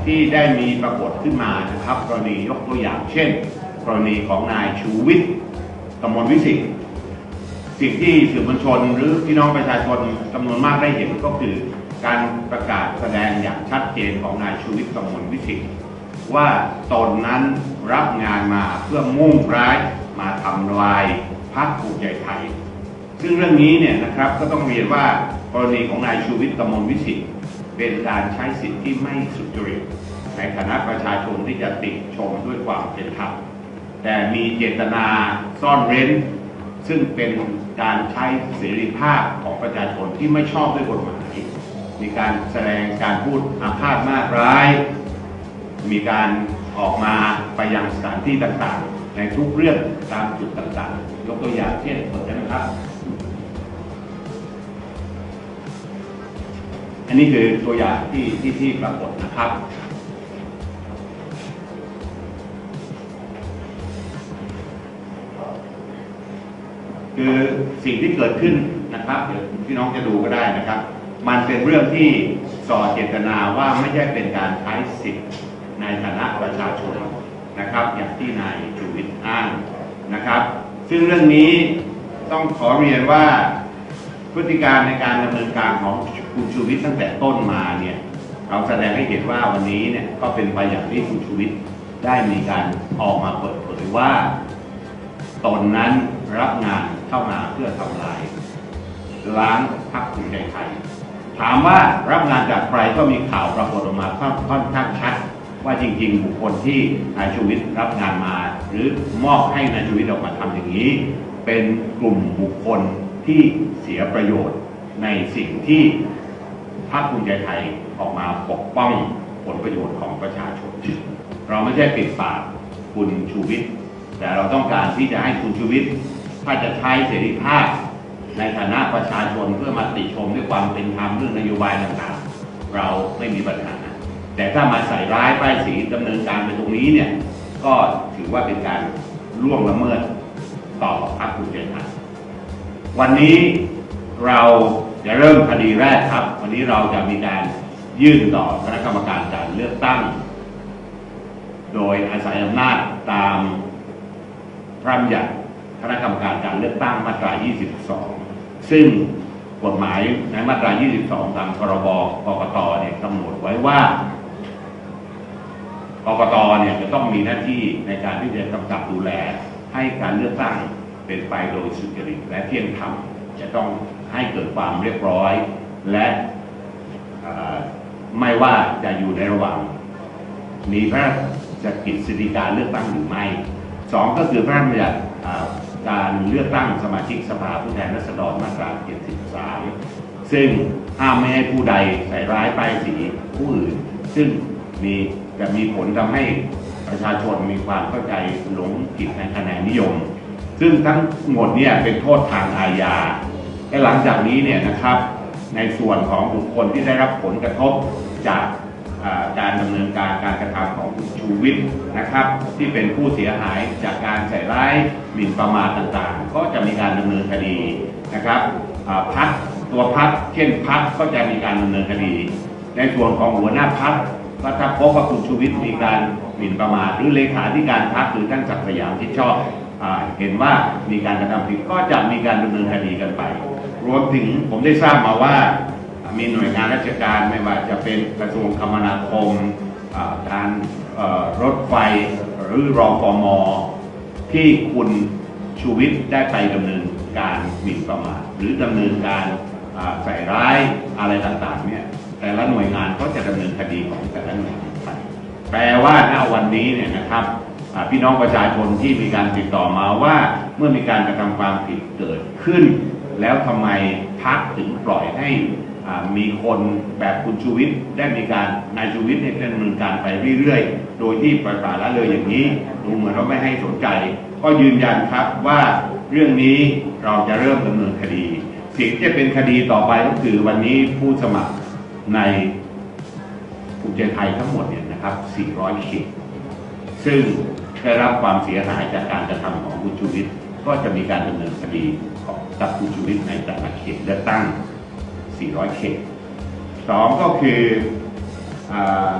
ที่ได้มีปรากฏขึ้นมานะครับกรณียกตัวอย่างเช่นกรณีของนายชูวิทย์กมลวิสิทธิ์สิ่งที่สื่อมวลชนหรือพี่น้องประชาชนจำนวนมากได้เห็นก็คือการประกาศแสดงอย่างชัดเจนของนายชูวิทย์กมลวิสิทธิ์ว่าตนนั้นรับงานมาเพื่อมุ่งร้ายมาทำลายพรรคภูมิใจไทยซึ่งเรื่องนี้เนี่ยนะครับก็ต้องเรียนว่ากรณีของนายชูวิทย์กมลวิสิทธิ์เป็นการใช้สิทธิที่ไม่สุจริตในฐานะประชาชนที่จะติชมด้วยความเป็นธรรมแต่มีเจตนาซ่อนเร้นซึ่งเป็นการใช้เสรีภาพของประชาชนที่ไม่ชอบด้วยกฎหมายมีการแสดงการพูดอาฆาตมาร้ายมีการออกมาไปยังสถานที่ต่างๆในทุกเรื่องตามจุดต่างๆยกตัวอย่างเช่นเปิดได้ไหมครับอันนี้คือตัวอย่างที่ปรากฏนะครับคือสิ่งที่เกิดขึ้นนะครับเดี๋ยวพี่น้องจะดูก็ได้นะครับมันเป็นเรื่องที่ส่อเจตนาว่าไม่ใช่เป็นการใช้สิทธิ์ในฐานะประชาชนนะครับอย่างที่นายชูวิทย์อ้างนะครับซึ่งเรื่องนี้ต้องขอเรียนว่าพฤติการในการดำเนินการของคุณชูวิทย์ตั้งแต่ต้นมาเนี่ยเราแสดงให้เห็นว่าวันนี้เนี่ยก็เป็นไปอย่างที่คุณชูวิทย์ได้มีการออกมาเปิดเผยว่าตนนั้นรับงานเข้ามาเพื่อทำลายล้างพรรคภูมิใจไทยถามว่ารับงานจากใครก็มีข่าวปรากฏออกมาค่อนข้างชัดว่าจริงๆบุคคลที่นายชูวิทย์รับงานมาหรือมอบให้นายชูวิทย์ออกมาทำอย่างนี้เป็นกลุ่มบุคคลที่เสียประโยชน์ในสิ่งที่พรรคภูมิใจไทยออกมาปกป้องผลประโยชน์ของประชาชนเราไม่ใช่ปิดปากคุณชูวิทย์แต่เราต้องการที่จะให้คุณชูวิทย์ถ้าจะใช้เสรีภาพในฐานะประชาชนเพื่อมาติชมด้วยความเป็นธรรมเรื่องนโยบายต่างๆเราไม่มีปัญหาแต่ถ้ามาใส่ร้ายป้ายสีดำเนินการไปตรงนี้เนี่ยก็ถือว่าเป็นการล่วงละเมิดต่อพรรคภูมิใจไทยวันนี้เราจะเริ่มคดีแรกครับวันนี้เราจะมีการยื่นต่อคณะกรรมการการเลือกตั้งโดยอาศัยอำนาจตามพระราชบัญญัติคณะกรรมการการเลือกตั้งมาตรา 22 ซึ่งกฎหมายในมาตรา 22 ตามพรบกกตเนี่ยกำหนดไว้ว่ากกตเนี่ยจะต้องมีหน้าที่ในการที่จะกำกับดูแลให้การเลือกตั้งเป็นไปโดยสุจริตและเที่ยงธรรมจะต้องให้เกิดความเรียบร้อยและไม่ว่าจะอยู่ในระหว่างมีพระราชกิจสิทธิการเลือกตั้งหรือไม่2ก็คือพระราชบัญญัติการเลือกตั้งสมาชิกสภาผู้แทนราษฎรมาตรา 73 ซึ่งห้ามไม่ให้ผู้ใดใส่ร้ายป้ายสีผู้อื่นซึ่งจะมีผลทำให้ประชาชนมีความเข้าใจหลงผิดในคะแนนนิยมซึ่งทั้งหมดเนี่ยเป็นโทษทางอาญาและหลังจากนี้เนี่ยนะครับในส่วนของบุคคลที่ได้รับผลกระทบจากการดำเนินการกระทำของคุณชูวิทย์นะครับที่เป็นผู้เสียหายจากการใส่ร้ายหมิ่นประมาทต่างๆก็จะมีการดำเนินคดีนะครับพรรคตัวพรรคเช่นพรรคก็จะมีการดำเนินคดีในส่วนของหัวหน้าพรรคก็ถ้าพบว่าคุณชูวิทย์มีการหมิ่นประมาทหรือเลขาธิการพรรคหรือท่านศักดิ์สยามที่ชอบเห็นว่ามีการกระทำผิดก็จะมีการดำเนินคดีกันไปรวมถึงผมได้ทราบมาว่ามีหน่วยงานราชการไม่ว่าจะเป็นกระทรวงคมนาคมการรถไฟหรือรฟม.ที่คุณชูวิทย์ได้ไปดำเนินการหมิ่นประมาทหรือดำเนินการใส่ร้ายอะไรต่างๆเนี่ยแต่ละหน่วยงานก็จะดำเนินคดีของแต่ละหน่วยงานไปแปลว่าณวันนี้เนี่ยนะครับพี่น้องประชาชนที่มีการติดต่อมาว่าเมื่อมีการกระทำความผิดเกิดขึ้นแล้วทำไมพรรคถึงปล่อยให้มีคนแบบคุณชูวิทย์ได้มีการนายชูวิทย์เนี่ยดำเนินการไปเรื่อยๆโดยที่ประกาศละเลยอย่างนี้ดูเหมือนว่าไม่ให้สนใจก็ยืนยันครับว่าเรื่องนี้เราจะเริ่มดำเนินคดีสิ่งที่จะเป็นคดีต่อไปก็คือวันนี้ผู้สมัครในภูมิใจไทยทั้งหมดเนี่ยนะครับ400 เขตซึ่งได้รับความเสียหายจากการกระทำของคุณชูวิทย์ก็จะมีการดำเนินคดีกับคุณชูวิทย์ในแต่ละเขตเลือกตั้ง400 เขต2ก็คือ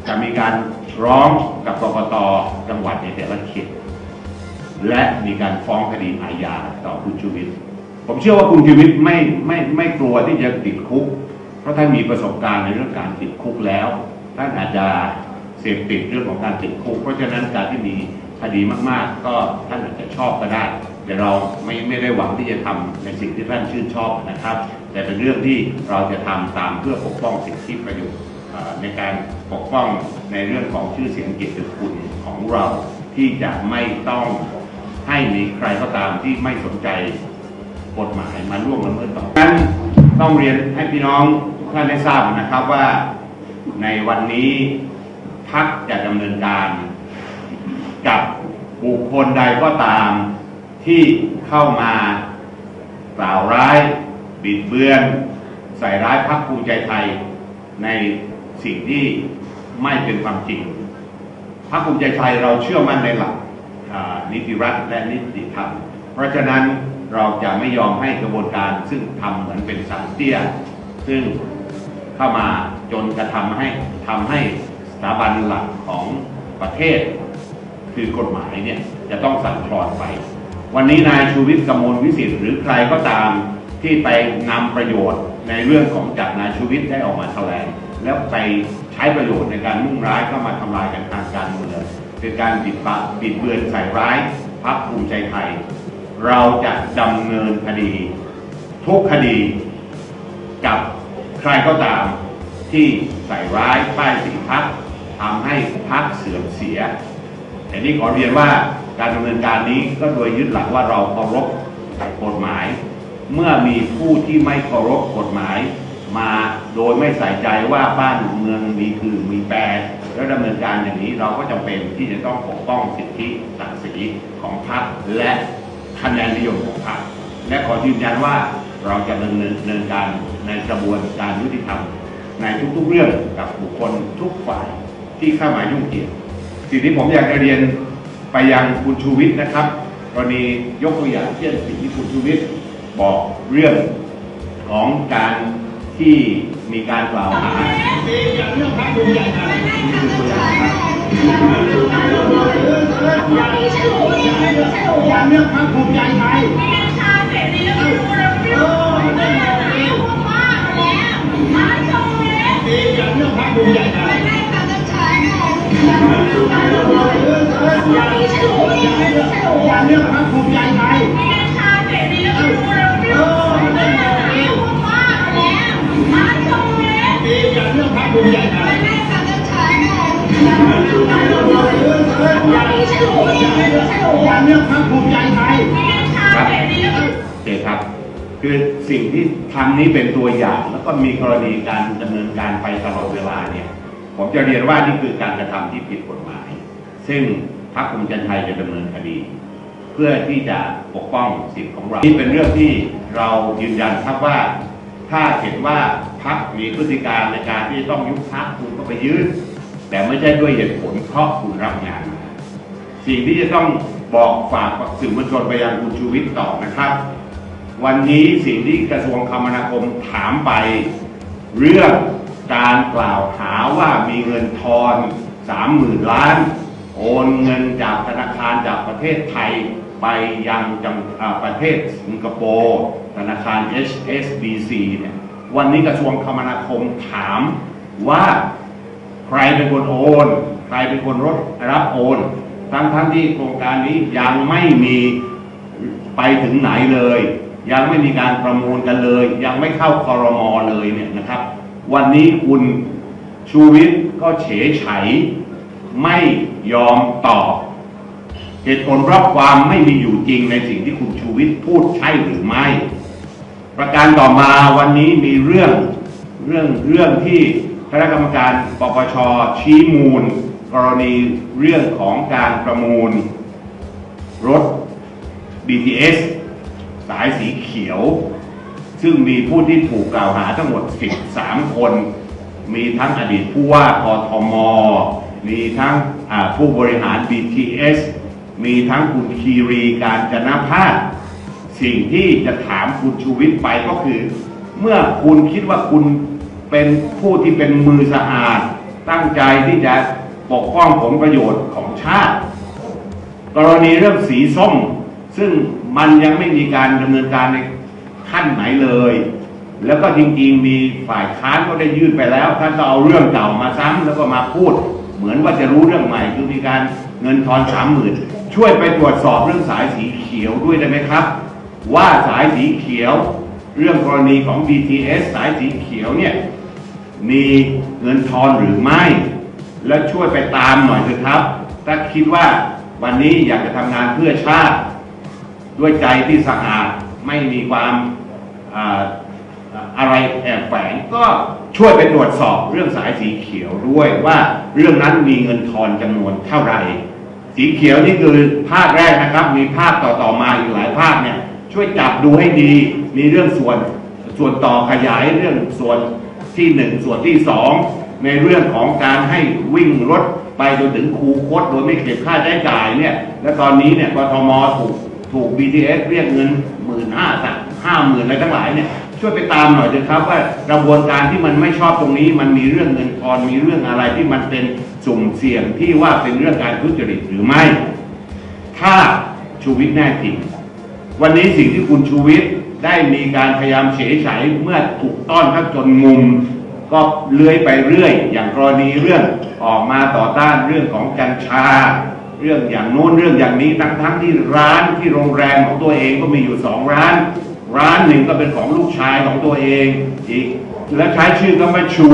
จะมีการร้องกับกกต.จังหวัดในแต่ละเขตและมีการฟ้องคดีอาญาต่อคุณชูวิทย์ผมเชื่อว่าคุณชูวิทย์ไม่กลัวที่จะติดคุกเพราะท่านมีประสบการณ์ในเรื่องการติดคุกแล้วท่านอาจจะเสพติดเรื่องของการติดคุกเพราะฉะนั้นการที่มีคดีมากๆก็ท่านอาจจะชอบก็ได้แต่เราไม่ได้หวังที่จะทำในสิ่งที่ท่านชื่นชอบนะครับแต่เป็นเรื่องที่เราจะทำตามเพื่อปกป้องสิทธิประโยชน์ในการปกป้องในเรื่องของชื่อเสียงเกียรติคุณของเราที่จะไม่ต้องให้มีใครก็ตามที่ไม่สนใจกฎหมายมาล่วงละเมิดต่อดังนั้นต้องเรียนให้พี่น้องทุกท่านได้ทราบนะครับว่าในวันนี้พรรคจะดำเนินการกับบุคคลใดก็ตามที่เข้ามากล่าวร้ายบิดเบือนใส่ร้ายพรรคภูมิใจไทยในสิ่งที่ไม่เป็นความจริงพรรคภูมิใจไทยเราเชื่อมั่นในหลักนิติรัฐและนิติธรรมเพราะฉะนั้นเราจะไม่ยอมให้กระบวนการซึ่งทำเหมือนเป็นสารเตี้ยซึ่งเข้ามาจนกระทำให้สถาบันหลักของประเทศคือกฎหมายเนี่ยจะต้องสั่นคลอนไปวันนี้นายชูวิทย์กมลวิสิทธิ์หรือใครก็ตามที่ไปนำประโยชน์ในเรื่องของจากนายชูวิทย์ได้ออกมาแถลงแล้วไปใช้ประโยชน์ในการมุ่งร้ายเข้ามาทำลายกันทางการเมืองเป็นการบิดเบือนใส่ร้ายพรรคภูมิใจไทยเราจะดำเนินคดีทุกคดีกับใครก็ตามที่ใส่ร้ายป้ายสีพรรคทำให้พรรคเสื่อมเสียแต่นี้ขอเรียนว่าการดำเนินการนี้ก็โดยยึดหลักว่าเราเคารพกฎหมายเมื่อมีผู้ที่ไม่เคารพกฎหมายมาโดยไม่ใส่ใจว่าบ้านเมืองมีคือมีแปรแล้วดำเนินการอย่างนี้เราก็จำเป็นที่จะต้องปกป้องสิทธิศักดิ์ศรีของพรรคและคะแนนนิยมของพรรคและขอยืนยันว่าเราจะดำเนินการในกระบวนการยุติธรรมในทุกๆเรื่องกับบุคคลทุกฝ่ายที่เข้ามายุ่งเกี่ยวสิ่งที่ผมอยากจะเรียนไปยังคุณชูวิทย์นะครับกรณียกตัวอย่างเช่นสิ่งที่คุณชูวิทย์บอกเรื่องของการที่มีการกล่าวหาอย่างเรื่องพรรคภูมิใจไทยนี่คือตัวอย่างครับอย่างเรื่องพรรคภูมิใจไทยอย่างเรื่องพรรคภูมิใจไทยอย่างเรื่องพรรคภูมิใจไทยอย่างเรื่องพรรคภูมิใจไทยอย่างเรื่องพรรคภูมิใจไทยครับโอเคครับคือสิ่งที่ทำนี้เป็นตัวอย่างแล้วก็มีกรณีการดำเนินการไปตลอดเวลาเนี่ยผมจะเรียนว่านี่คือการกระทำที่ผิดกฎหมายซึ่งพรรคภูมิใจไทยจะดำเนินคดีเพื่อที่จะปกป้องสิทธิของเรานี่เป็นเรื่องที่เรายืนยันครับว่าถ้าเห็นว่าพรรคมีพฤติการในการที่ต้องยุบพรรคคุณก็ไปยื่นแต่ไม่ใช่ด้วยเหตุผลเพราะคุณรับงานมาสิ่งที่จะต้องบอกฝากสื่อมวลชนไปยังคุณชูวิทย์ต่อนะครับวันนี้สิ่งที่กระทรวงคมนาคมถามไปเรื่องการกล่าวหาว่ามีเงินทอน 30,000 ล้านโอนเงินจากธนาคารจากประเทศไทยไปยังประเทศสิงคโปร์ธนาคาร HSBC เนี่ยวันนี้กระทรวงคมนาคมถามว่าใครเป็นคนโอนใครเป็นคนรับโอนทั้งที่โครงการนี้ยังไม่มีไปถึงไหนเลยยังไม่มีการประมูลกันเลยยังไม่เข้าครม.เลยเนี่ยนะครับวันนี้คุณชูวิทย์ก็เฉยไฉไม่ยอมตอบเหตุผลเพราะความไม่มีอยู่จริงในสิ่งที่คุณชูวิทย์พูดใช่หรือไม่ประการต่อมาวันนี้มีเรื่องที่คณะกรรมการปปช.ชี้มูลกรณีเรื่องของการประมูลรถ BTS สายสีเขียวซึ่งมีผู้ที่ถูกกล่าวหาทั้งหมด13 คนมีทั้งอดีตผู้ว่ากทม.มีทั้งผู้บริหาร BTS มีทั้งคุณคีรีการจนพาสสิ่งที่จะถามคุณชูวิทย์ไปก็คือเมื่อคุณคิดว่าคุณเป็นผู้ที่เป็นมือสะอาดตั้งใจที่จะปกป้องผลประโยชน์ของชาติกรณีเรื่องสีส้มซึ่งมันยังไม่มีการดำเนินการในขั้นไหนเลยแล้วก็จริงๆมีฝ่ายค้านก็ได้ยื่นไปแล้วท่านก็เอาเรื่องเก่ามาซ้ำแล้วก็มาพูดเหมือนว่าจะรู้เรื่องใหม่คือมีการเงินทอน30,000ช่วยไปตรวจสอบเรื่องสายสีเขียวด้วยได้ไหมครับว่าสายสีเขียวเรื่องกรณีของ BTS สายสีเขียวเนี่ยมีเงินทอนหรือไม่และช่วยไปตามหน่อยเถอะครับถ้าคิดว่าวันนี้อยากจะทำงานเพื่อชาติด้วยใจที่สะอาดไม่มีความอะไรแอบแฝงก็ช่วยไปตรวจสอบเรื่องสายสีเขียวด้วยว่าเรื่องนั้นมีเงินทอนจำนวนเท่าไหร่สีเขียวนี่คือภาคแรกนะครับมีภาคต่อมาอีกหลายภาคเนี่ยช่วยจับดูให้ดีมีเรื่องส่วนต่อขยายเรื่องส่วนที่1ส่วนที่2ในเรื่องของการให้วิ่งรถไปจนถึงคูคตโดยไม่เก็บค่าใช้จ่ายเนี่ยและตอนนี้เนี่ยกทมถูก BTS เรียกเงิน50,000อะไรทั้งหลายเนี่ยช่วยไปตามหน่อยเถอะครับว่ากระบวนการที่มันไม่ชอบตรงนี้มันมีเรื่องเงินทอนมีเรื่องอะไรที่มันเป็นสุ่มเสี่ยงที่ว่าเป็นเรื่องการทุจริตหรือไม่ถ้าชูวิทย์แน่จริงวันนี้สิ่งที่คุณชูวิทย์ได้มีการพยายามเฉยเฉยเมื่อถูกต้อนทักจนมุมก็เลื้อยไปเรื่อยอย่างกรณีเรื่องออกมาต่อต้านเรื่องของกัญชาเรื่องอย่างโน้นเรื่องอย่างนี้ทั้งที่ร้านที่โรงแรมของตัวเองก็มีอยู่2ร้านหนึ่งก็เป็นของลูกชายของตัวเองอีกและใช้ชื่อก็มาชู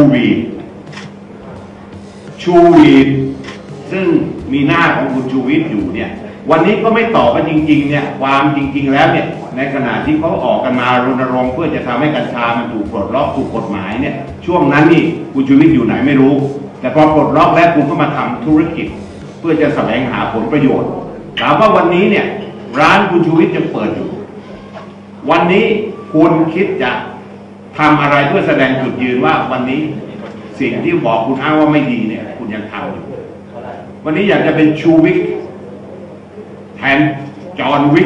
วีดซึ่งมีหน้าของคุณชูวิทย์อยู่เนี่ยวันนี้ก็ไม่ตอบว่าจริงๆเนี่ยความจริงๆแล้วเนี่ยในขณะที่เขาออกกันมารณรงค์เพื่อจะทำให้กัญชามันถูกปลดล็อกถูกกฎหมายเนี่ยช่วงนั้นนี่คุณชูวิทย์อยู่ไหนไม่รู้แต่พอปลดล็อกแล้วคุณก็มาทำธุรกิจเพื่อจะแสวงหาผลประโยชน์ถามว่าวันนี้เนี่ยร้านคุณชูวิทย์ยังเปิดอยู่วันนี้คุณคิดจะทำอะไรเพื่อแสดงจุดยืนว่าวันนี้สิ่งที่บอกคุณอ้างว่าไม่ดีเนี่ยคุณยังทำอยู่วันนี้อยากจะเป็นชูวิทย์แทนจอห์นวิก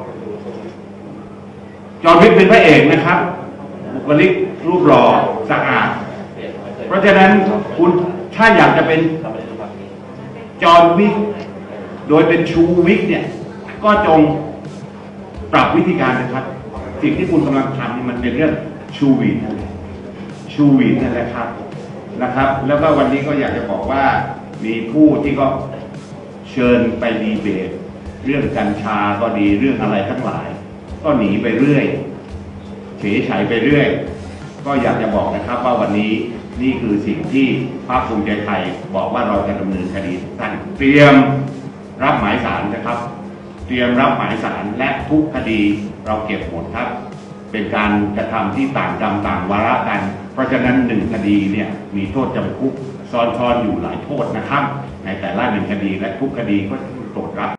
เป็นพระเอกนะครับบุคลิกรูปหล่อสะอาดเพราะฉะนั้นคุณถ้าอยากจะเป็นจอห์นวิกโดยเป็นชูวิกเนี่ยก็จงปรับวิธีการนะครับสิ่งที่คุณกำลังทำนี่มันเป็นเรื่องชูวีดนั่นแหละนะครับแล้วก็วันนี้ก็อยากจะบอกว่ามีผู้ที่ก็เชิญไปดีเบตเรื่องกัญชาก็ดีเรื่องอะไรทั้งหลายก็หนีไปเรื่อยเฉยเฉยไปเรื่อยก็อยากจะบอกนะครับว่าวันนี้นี่คือสิ่งที่พรรคภูมิใจไทยบอกว่าเราจะดำเนินคดีท่านเตรียมรับหมายสารนะครับเตรียมรับหมายสารและทุกคดีเราเก็บหมดครับเป็นการกระทำที่ต่างกรรมต่างวาระกันเพราะฉะนั้น1คดีเนี่ยมีโทษจำคุกซ้อนอยู่หลายโทษนะครับในแต่ละ1คดีและทุกคดีก็โปรดรับ